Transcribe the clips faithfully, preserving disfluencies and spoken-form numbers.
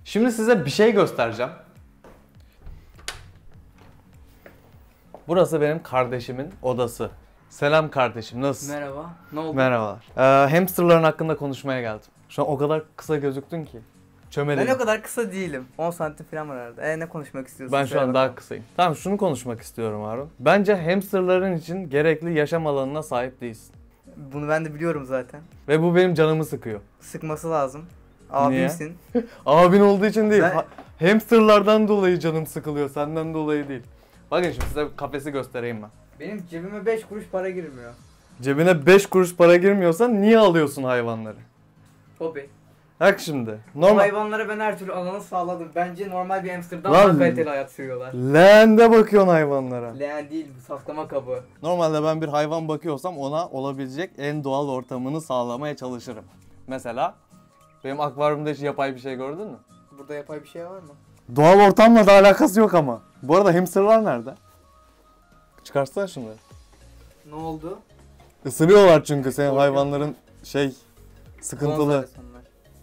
Şimdi size bir şey göstereceğim. Burası benim kardeşimin odası. Selam kardeşim, nasılsın? Merhaba. Ne oldu? Merhabalar. Ee, hamsterların hakkında konuşmaya geldim. Şu an o kadar kısa gözüktün ki. Çömeleyim. Ben o kadar kısa değilim. on santim falan var arada. E ne konuşmak istiyorsun? Ben şu an daha kısayım. Tamam, şunu konuşmak istiyorum Harun. Bence hamsterların için gerekli yaşam alanına sahip değilsin. Bunu ben de biliyorum zaten. Ve bu benim canımı sıkıyor. Sıkması lazım. Abimsin. Abin olduğu için değil. Ben- Ha- Hamsterlardan dolayı canım sıkılıyor, senden dolayı değil. Bakın şimdi size kafesi göstereyim ben. Benim cebime beş kuruş para girmiyor. Cebine beş kuruş para girmiyorsa niye alıyorsun hayvanları? Hobi. Bak şimdi. O Normal. hayvanlara ben her türlü alanı sağladım. Bence normal bir hamsterdan Lan- daha kaliteli hayat sürüyorlar. Leğende bakıyorsun hayvanlara. Leğen değil bu, saklama kabı. Normalde ben bir hayvan bakıyorsam ona olabilecek en doğal ortamını sağlamaya çalışırım. Mesela benim akvaryumda hiç yapay bir şey gördün mü? Burada yapay bir şey var mı? Doğal ortamla da alakası yok ama. Bu arada hamsterlar nerede? Çıkarsana şunları. Ne oldu? Isırıyorlar çünkü senin Korkuyorum. hayvanların şey sıkıntılı. Gonzales onlar.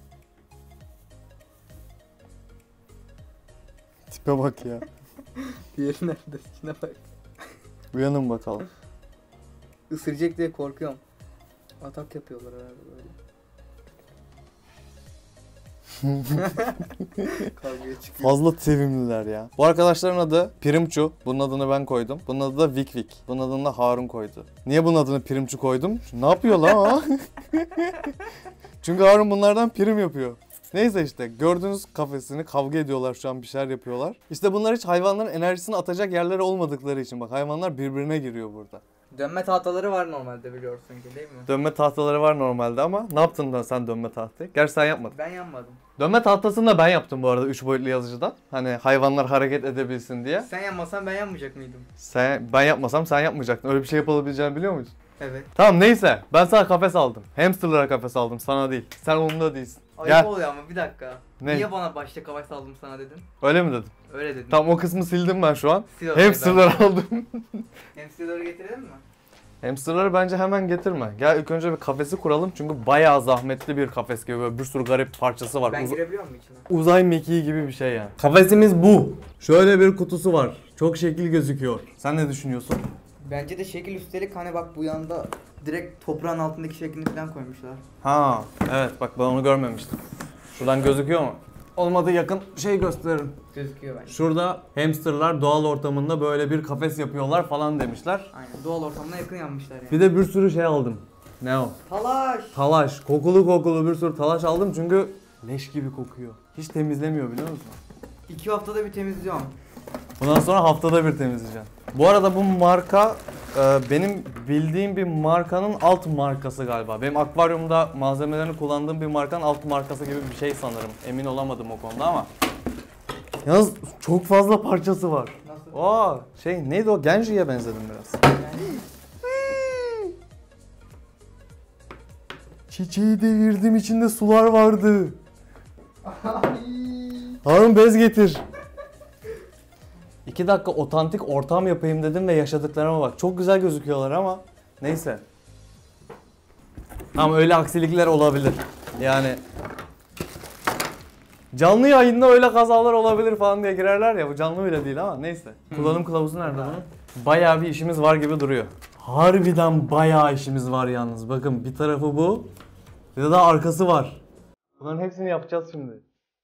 Tipe bak ya. Diğeri nerede? İçine bak. Uyanın bakalım. Isıracak diye korkuyorum. Atak yapıyorlar herhalde böyle. Kavgaya çıkıyor. Fazla sevimliler ya. Bu arkadaşların adı Pirimçu. Bunun adını ben koydum. Bunun adı da Vik Vik. Bunun adını da Harun koydu. Niye bunun adını Pirimçu koydum? Ne yapıyor lan o? Çünkü Harun bunlardan prim yapıyor. Neyse işte gördüğünüz kafesini kavga ediyorlar şu an, bir şeyler yapıyorlar. İşte bunlar hiç hayvanların enerjisini atacak yerleri olmadıkları için bak hayvanlar birbirine giriyor burada. Dönme tahtaları var normalde biliyorsun ki değil mi? Dönme tahtaları var normalde ama ne yaptın da sen dönme tahtayı? Gerçi sen yapmadın. Ben yanmadım. Dönme tahtasını da ben yaptım bu arada üç boyutlu yazıcıdan. Hani hayvanlar hareket edebilsin diye. Sen yanmasan ben yanmayacak mıydım? Sen, ben yapmasam sen yapmayacaktın. Öyle bir şey yapılabileceğini biliyor muydun? Evet. Tamam neyse. Ben sana kafes aldım. Hamsterlara kafes aldım. Sana değil. Sen umurumda değilsin. Ayıp Gel. oluyor ama bir dakika. Ne? Niye bana başta kavaş aldım sana dedin? Öyle mi dedim? Öyle dedin. Tamam o kısmı sildim ben şu an. Sil o zaman. Hamsterları aldım. Hamsterları getirelim mi? Hamsterları bence hemen getirme. Gel ilk önce bir kafesi kuralım çünkü bayağı zahmetli bir kafes gibi. Böyle bir sürü garip parçası var. Ben Uz- girebiliyor muyum içine? uzay mekiği gibi bir şey yani. Kafesimiz bu. Şöyle bir kutusu var. Çok şekil gözüküyor. Sen ne düşünüyorsun? Bence de şekil üstelik hani bak bu yanda direkt toprağın altındaki şeklini falan koymuşlar. Ha, evet bak ben onu görmemiştim. Şuradan gözüküyor mu? Olmadı yakın şey gösteririm. Gözüküyor bence. Şurada hamsterlar doğal ortamında böyle bir kafes yapıyorlar falan demişler. Aynen doğal ortamına yakın yanmışlar yani. Bir de bir sürü şey aldım. Ne o? Talaş! Talaş. Kokulu kokulu bir sürü talaş aldım çünkü leş gibi kokuyor. Hiç temizlemiyor biliyor musun? İki haftada bir temizliyorum. Bundan sonra haftada bir temizleyeceğim. Bu arada bu marka e, benim bildiğim bir markanın alt markası galiba. Benim akvaryumda malzemelerini kullandığım bir markanın alt markası gibi bir şey sanırım. Emin olamadım o konuda ama. Yalnız çok fazla parçası var. Nasıl? Aa, şey neydi o? Genji'ye benzedim biraz. Çiçeği devirdim, içinde sular vardı. Harun bez getir. İki dakika otantik ortam yapayım dedim ve yaşadıklarıma bak. Çok güzel gözüküyorlar ama neyse. Ama öyle aksilikler olabilir. Yani canlı yayında öyle kazalar olabilir falan diye girerler ya. Bu canlı bile değil ama neyse. Kullanım kılavuzu nerede bunun? Bayağı bir işimiz var gibi duruyor. Harbiden bayağı işimiz var yalnız. Bakın bir tarafı bu. Bir de daha arkası var. Bunların hepsini yapacağız şimdi.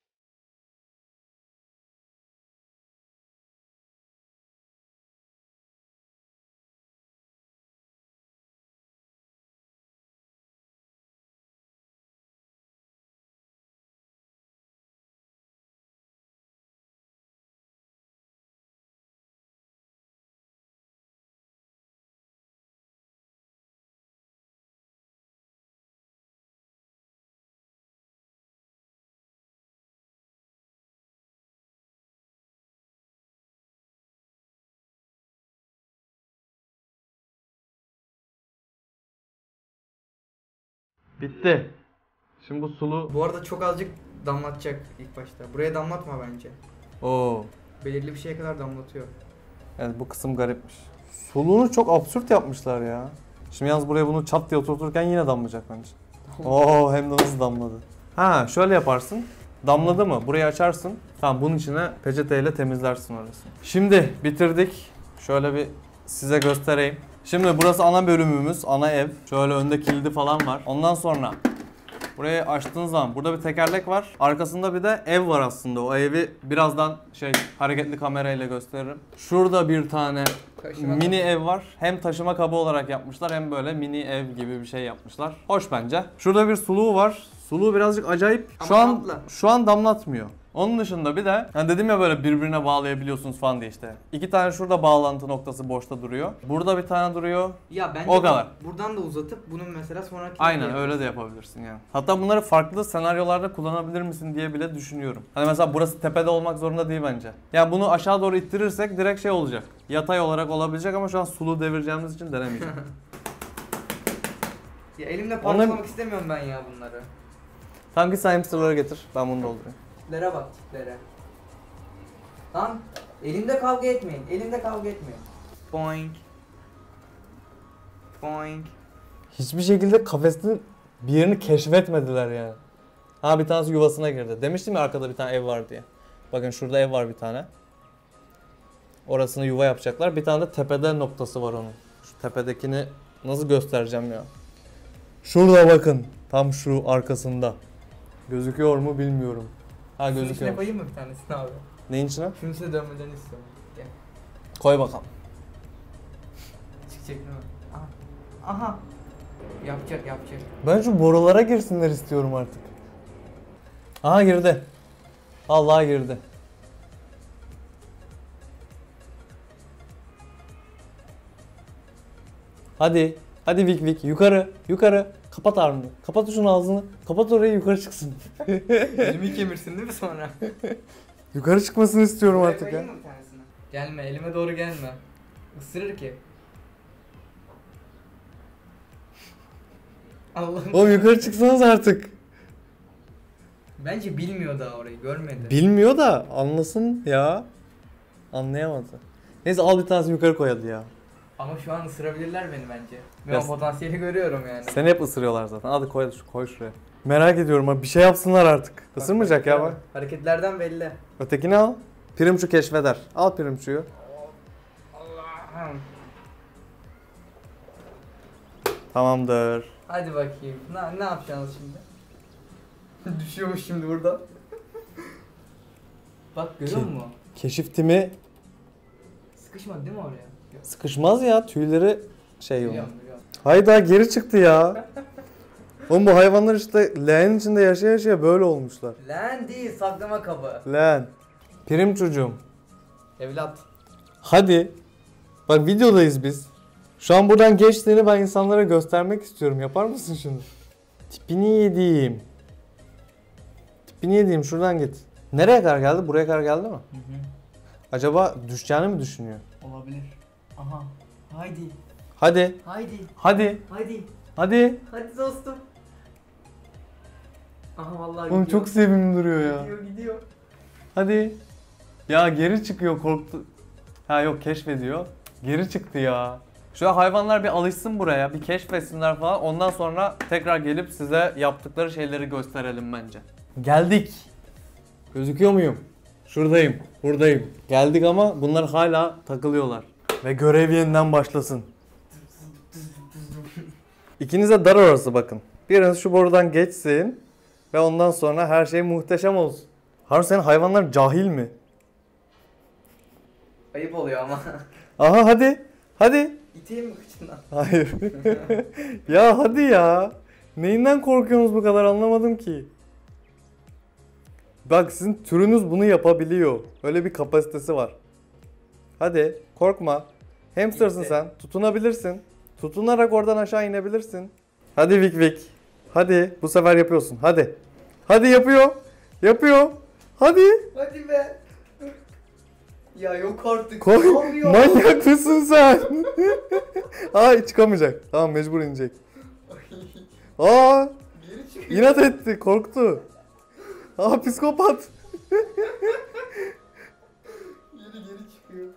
Bitti. Şimdi bu sulu... Bu arada çok azıcık damlatacak ilk başta. Buraya damlatma bence. Oo. Belirli bir şeye kadar damlatıyor. Evet bu kısım garipmiş. Suluğunu çok absürt yapmışlar ya. Şimdi yalnız buraya bunu çat diye oturturken yine damlayacak bence. Oo hem de nasıl damladı. Ha şöyle yaparsın. Damladı mı? Burayı açarsın. Tamam, bunun içine peçeteyle temizlersin orası. Şimdi bitirdik. Şöyle bir size göstereyim. Şimdi burası ana bölümümüz, ana ev. Şöyle önde kilidi falan var. Ondan sonra burayı açtığınız zaman burada bir tekerlek var. Arkasında bir de ev var aslında. O evi birazdan şey hareketli kamerayla gösteririm. Şurada bir tane Taşıma mini kabı. ev var. Hem taşıma kabı olarak yapmışlar hem böyle mini ev gibi bir şey yapmışlar. Hoş bence. Şurada bir suluğu var. Suluğu birazcık acayip. Şu Ama an tatlı. şu an damlatmıyor. Onun dışında bir de hani dedim ya böyle birbirine bağlayabiliyorsunuz falan diye işte. İki tane şurada bağlantı noktası boşta duruyor. Burada bir tane duruyor. Ya bence O kadar. buradan da uzatıp bunun mesela sonraki Aynen öyle de yapabilirsin yani. Hatta bunları farklı senaryolarda kullanabilir misin diye bile düşünüyorum. Hani mesela burası tepede olmak zorunda değil bence. Yani bunu aşağı doğru ittirirsek direkt şey olacak. Yatay olarak olabilecek ama şu an sulu devireceğimiz için denemeyeceğim. Ya elimle parçalamak Onların- istemiyorum ben ya bunları. Tamam, git sen hamsterları getir. Ben bunu doldurayım. Tiplere bak tiplere. Lan elimde kavga etmeyin. Elimde kavga etmeyin. Boing. Boing. Hiçbir şekilde kafesin bir yerini keşfetmediler yani. Ha, bir tanesi yuvasına girdi. Demiştim ya arkada bir tane ev var diye. Bakın şurada ev var bir tane. Orasını yuva yapacaklar. Bir tane de tepede noktası var onun. Şu tepedekini nasıl göstereceğim ya. Şurada bakın. Tam şu arkasında. Gözüküyor mu bilmiyorum. Ha, Şunun içine gözüküyor. koyayım mı bir tanesini abi? Neyin içine? Şunun içine dönmelerini istiyorum. Gel. Koy bakalım. Çıkacak değil mi? Aha. Aha. Yapacak yapacak. Ben şu borulara girsinler istiyorum artık. Aha, girdi. Allah girdi. Hadi. Hadi Vik Vik. Yukarı. Yukarı. Kapat armını. Kapat şunun ağzını. Kapat orayı, yukarı çıksın. Elimi kemirsin değil mi sonra? Yukarı çıkmasını istiyorum Buraya artık ya. koyayım mı bir tanesini? Gelme elime doğru gelme. Isırır ki. Allah'ım. Oğlum yukarı çıksanız artık. Bence bilmiyor daha orayı, görmedi. Bilmiyor da anlasın ya. Anlayamadı. Neyse, al bir tanesini yukarı koy hadi ya. Ama şu an ısırabilirler beni bence. Ben Ya- o potansiyeli görüyorum yani. Seni hep ısırıyorlar zaten. Hadi koy, koy şuraya. Merak ediyorum abi, bir şey yapsınlar artık. Bak, Isırmayacak ya bak. bak. Hareketlerden belli. Ötekini al. Pirimçu keşfeder. Al pirimçuyu. Allah'ım. Tamamdır. Hadi bakayım. Ne, ne yapacaksınız şimdi? Düşüyormuş şimdi burada. Bak görüyor Ki- musun? Keşif timi Sıkışmadı değil mi oraya? Yok. sıkışmaz ya, tüyleri şey yok. Biliyorum biliyorum. Hayda, geri çıktı ya. Oğlum bu hayvanlar işte leğenin içinde yaşaya yaşaya böyle olmuşlar. Lan değil, saklama kabı. Leğen. Prim çocuğum. Evlat. Hadi. Bak videodayız biz. Şu an buradan geçtiğini ben insanlara göstermek istiyorum. Yapar mısın şunu? Tipini yediğim. Tipini yediğim, şuradan git. Nereye kadar geldi? Buraya kadar geldi mi? Hı hı. Acaba düşeceğini mi düşünüyor? Olabilir. Aha. Haydi. Hadi. Haydi. Hadi. Haydi. Hadi. Hadi dostum. Aha vallahi Oğlum gidiyor. çok sevimli duruyor ya. Gidiyor gidiyor. Hadi. Ya geri çıkıyor, korktu. Ha yok, keşfediyor. Geri çıktı ya. Şu an hayvanlar bir alışsın buraya, bir keşfetsinler falan. Ondan sonra tekrar gelip size yaptıkları şeyleri gösterelim bence. Geldik. Gözüküyor muyum? Şuradayım, buradayım. Geldik ama bunlar hala takılıyorlar. Ve görev yeniden başlasın. İkinize dar orası bakın. Biriniz şu borudan geçsin. Ve ondan sonra her şey muhteşem olsun. Harun, senin hayvanlar cahil mi? Ayıp oluyor ama. Aha hadi. Hadi. İteyim mi kıçından? Hayır. Ya hadi ya. Neyinden korkuyorsunuz bu kadar, anlamadım ki. Bak, sizin türünüz bunu yapabiliyor. Öyle bir kapasitesi var. Hadi korkma. Hamstersın Gitti. sen. Tutunabilirsin. Tutunarak oradan aşağı inebilirsin. Hadi Vik Vik. Hadi bu sefer yapıyorsun. Hadi. Hadi yapıyor. Yapıyor. Hadi. Hadi be. Ya yok artık. Koy. Çıkamıyor. Manyak mısın sen? Ay, çıkamayacak. Tamam, mecbur inecek. Aa, Geri çıkıyor. inat etti, korktu. Aa, psikopat. Geri geri çıkıyor.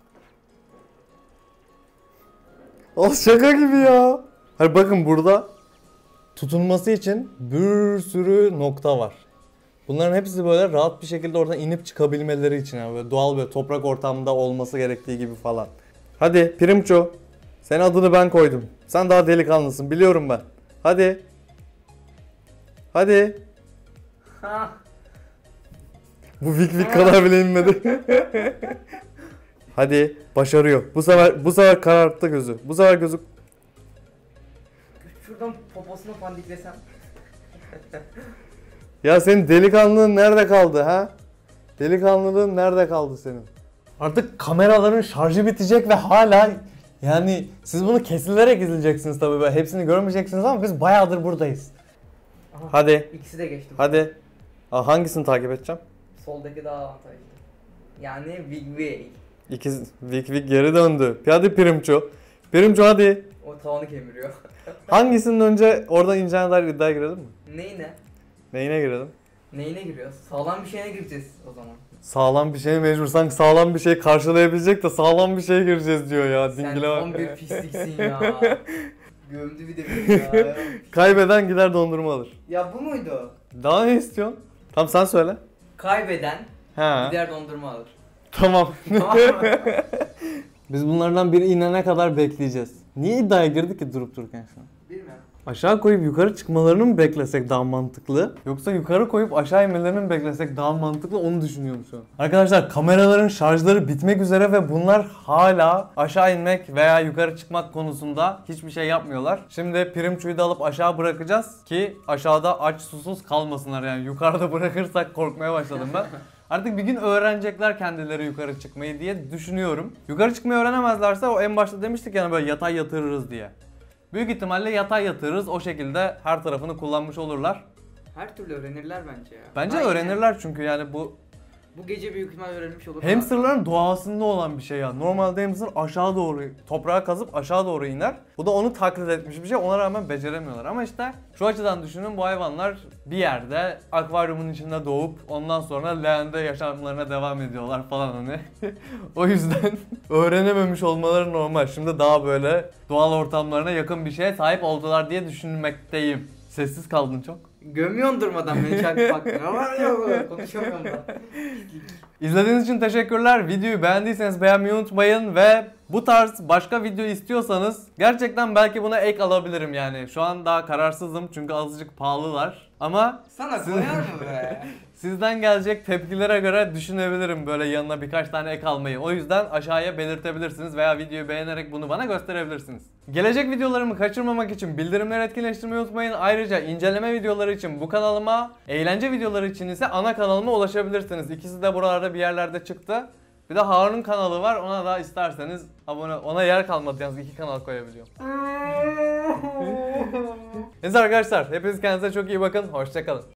Al, şaka gibi ya. Hayır bakın, burada tutunması için bir sürü nokta var. Bunların hepsi böyle rahat bir şekilde oradan inip çıkabilmeleri için yani böyle doğal böyle toprak ortamında olması gerektiği gibi falan. Hadi Pirimço. Senin adını ben koydum. Sen daha delikanlısın biliyorum ben. Hadi. Hadi. Ha. Bu vik vik kadar bile inmedi. Hadi başarıyor. Bu sefer bu sefer kararttı gözü. Bu sefer gözü. Şuradan poposunu pandiklesem. Ya senin delikanlılığın nerede kaldı ha? Delikanlılığın nerede kaldı senin? Artık kameraların şarjı bitecek ve hala yani siz bunu kesilerek izleyeceksiniz tabii böyle hepsini görmeyeceksiniz ama biz bayağıdır buradayız. Aha, Hadi. İkisi de geçti. Hadi. Aa, hangisini takip edeceğim? Soldaki daha avantajlı. Yani Wigway. İkiz Vik Vik geri döndü. Hadi Pirimço. Pirimço hadi. O tavanı kemiriyor. Hangisinin önce oradan ineceğine dair iddiaya girelim mi? Neyine? Neyine girelim? Neyine giriyoruz? Sağlam bir şeye gireceğiz o zaman. Sağlam bir şeye mecbur. Sanki sağlam bir şey karşılayabilecek de sağlam bir şeye gireceğiz diyor ya. Sen Dingile bak. tam bir pisliksin ya. Gömdü bir de beni ya. Kaybeden gider dondurma alır. Ya bu muydu? Daha ne istiyorsun? Tamam sen söyle. Kaybeden He. gider dondurma alır. Tamam. Tamam mı? Biz bunlardan biri inene kadar bekleyeceğiz. Niye iddiaya girdik ki durup dururken şu an? Bilmiyorum. Aşağı koyup yukarı çıkmalarını mı beklesek daha mantıklı? Yoksa yukarı koyup aşağı inmelerini mi beklesek daha mantıklı onu düşünüyorum şu an. Arkadaşlar kameraların şarjları bitmek üzere ve bunlar hala aşağı inmek veya yukarı çıkmak konusunda hiçbir şey yapmıyorlar. Şimdi Pirimço'yu da alıp aşağı bırakacağız ki aşağıda aç susuz kalmasınlar yani. Yukarıda bırakırsak korkmaya başladım ben. Artık bir gün öğrenecekler kendileri yukarı çıkmayı diye düşünüyorum. Yukarı çıkmayı öğrenemezlerse o en başta demiştik yani böyle yatay yatırırız diye. Büyük ihtimalle yatay yatırırız. O şekilde her tarafını kullanmış olurlar. Her türlü öğrenirler bence ya. Bence Aynen. öğrenirler çünkü yani bu Bu gece büyük ihtimal öğrenmiş olur. hamsterların doğasında olan bir şey ya. Normalde hamster aşağı doğru toprağa kazıp aşağı doğru iner. Bu da onu taklit etmiş bir şey. Ona rağmen beceremiyorlar. Ama işte şu açıdan düşünün bu hayvanlar bir yerde akvaryumun içinde doğup ondan sonra leğende yaşamlarına devam ediyorlar falan hani. O yüzden öğrenememiş olmaları normal. Şimdi daha böyle doğal ortamlarına yakın bir şeye sahip oldular diye düşünmekteyim. Sessiz kaldın çok. Gömüyorsun durmadan beni çarpıp bak. Ne var ya bu? Konuşamıyorum da. İzlediğiniz için teşekkürler. Videoyu beğendiyseniz beğenmeyi unutmayın ve bu tarz başka video istiyorsanız gerçekten belki buna ek alabilirim yani. Şu an daha kararsızım çünkü azıcık pahalılar. Ama Sana siz- koyar mı be? sizden gelecek tepkilere göre düşünebilirim böyle yanına birkaç tane ek almayı. O yüzden aşağıya belirtebilirsiniz veya videoyu beğenerek bunu bana gösterebilirsiniz. Gelecek videolarımı kaçırmamak için bildirimleri etkinleştirmeyi unutmayın. Ayrıca inceleme videoları için bu kanalıma, eğlence videoları için ise ana kanalıma ulaşabilirsiniz. İkisi de buralarda bir yerlerde çıktı. Bir de Harun'un kanalı var. Ona da isterseniz abone, ona yer kalmadı yalnız iki kanal koyabiliyorum. Neyse arkadaşlar hepiniz kendinize çok iyi bakın. Hoşça kalın.